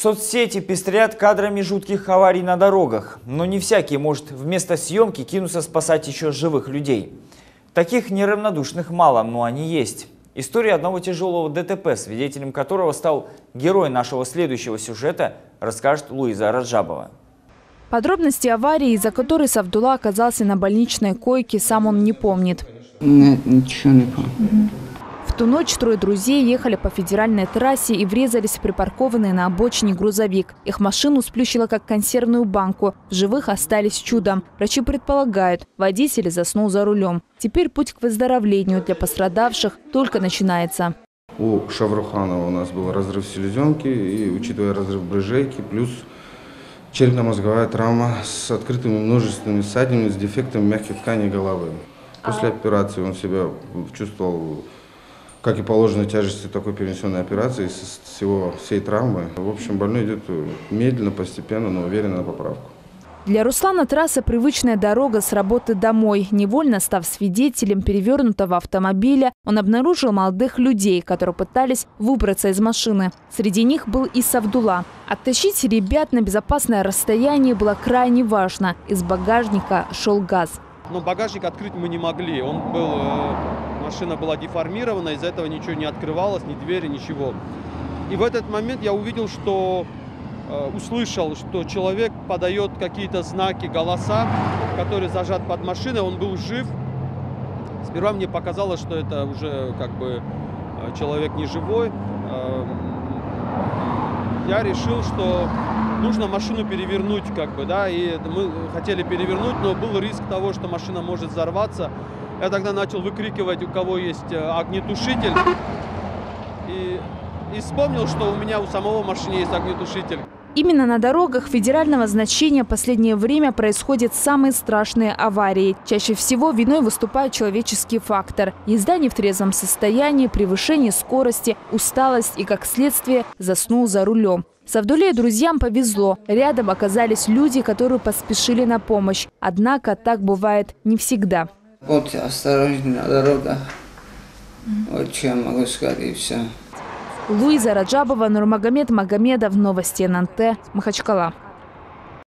Соцсети пестрят кадрами жутких аварий на дорогах. Но не всякий может вместо съемки кинуться спасать еще живых людей. Таких неравнодушных мало, но они есть. История одного тяжелого ДТП, свидетелем которого стал герой нашего следующего сюжета, расскажет Луиза Раджабова. Подробности аварии, из-за которой Савдулла оказался на больничной койке, сам он не помнит. Нет, ничего не помню. В ту ночь трое друзей ехали по федеральной трассе и врезались в припаркованный на обочине грузовик. Их машину сплющило как консервную банку. В живых остались чудом. Врачи предполагают, водитель заснул за рулем. Теперь путь к выздоровлению для пострадавших только начинается. У Шавруханова у нас был разрыв селезенки, и, учитывая разрыв брыжейки, плюс черепно-мозговая травма с открытыми множественными ссадинами, с дефектом мягких тканей головы. После операции он себя чувствовал, как и положено, тяжести такой перенесенной операции, всей травмы. В общем, больной идет медленно, постепенно, но уверенно на поправку. Для Руслана трасса – привычная дорога с работы домой. Невольно став свидетелем перевернутого автомобиля, он обнаружил молодых людей, которые пытались выбраться из машины. Среди них был и Савдулла. Оттащить ребят на безопасное расстояние было крайне важно. Из багажника шел газ. Но багажник открыть мы не могли. Машина была деформирована, из-за этого ничего не открывалось, ни двери, ничего. И в этот момент я увидел, услышал, что человек подает какие-то знаки, голоса, которые зажат под машиной, он был жив. Сперва мне показалось, что это уже человек не живой. Я решил, что нужно машину перевернуть, и мы хотели перевернуть, но был риск того, что машина может взорваться. Я тогда начал выкрикивать, у кого есть огнетушитель, и вспомнил, что у меня у самого машины есть огнетушитель. Именно на дорогах федерального значения в последнее время происходят самые страшные аварии. Чаще всего виной выступает человеческий фактор. Езда не в трезвом состоянии, превышение скорости, усталость и, как следствие, заснул за рулем. Савдулле и друзьям повезло. Рядом оказались люди, которые поспешили на помощь. Однако так бывает не всегда. Будьте осторожны на дорогах. Вот что я могу сказать, и все. Луиза Раджабова, Нурмагомед Магомедов, Новости ННТ, Махачкала.